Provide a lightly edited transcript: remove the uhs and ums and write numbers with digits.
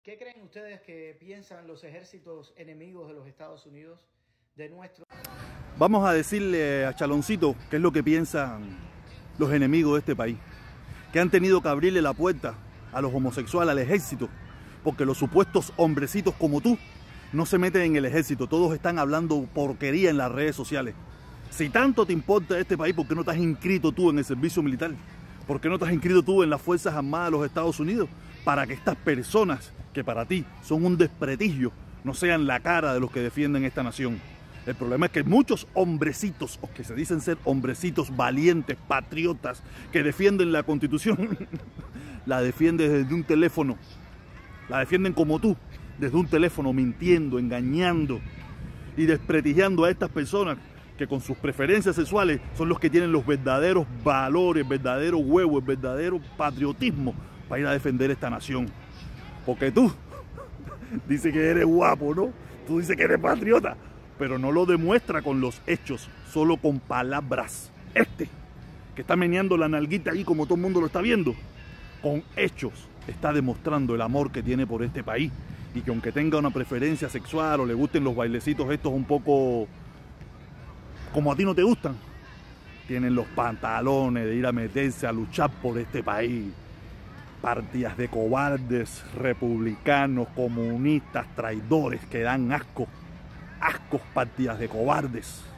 ¿Qué creen ustedes que piensan los ejércitos enemigos de los Estados Unidos de nuestro? Vamos a decirle a Chaloncito qué es lo que piensan los enemigos de este país, que han tenido que abrirle la puerta a los homosexuales, al ejército, porque los supuestos hombrecitos como tú no se meten en el ejército, todos están hablando porquería en las redes sociales. Si tanto te importa este país, ¿por qué no te has inscrito tú en el servicio militar? ¿Por qué no te has inscrito tú en las Fuerzas Armadas de los Estados Unidos? Para que estas personas, que para ti son un desprestigio, no sean la cara de los que defienden esta nación. El problema es que muchos hombrecitos, o que se dicen ser hombrecitos valientes, patriotas, que defienden la Constitución, la defienden desde un teléfono. La defienden como tú, desde un teléfono, mintiendo, engañando y desprestigiando a estas personas que con sus preferencias sexuales son los que tienen los verdaderos valores, verdadero huevo, el verdadero patriotismo para ir a defender esta nación. Porque tú dices que eres guapo, ¿no? Tú dices que eres patriota, pero no lo demuestra con los hechos, solo con palabras. Que está meneando la nalguita ahí como todo el mundo lo está viendo, con hechos está demostrando el amor que tiene por este país, y que aunque tenga una preferencia sexual o le gusten los bailecitos estos un poco como a ti no te gustan, tienen los pantalones de ir a meterse a luchar por este país. Partidas de cobardes, republicanos, comunistas, traidores que dan asco. Ascos, partidas de cobardes.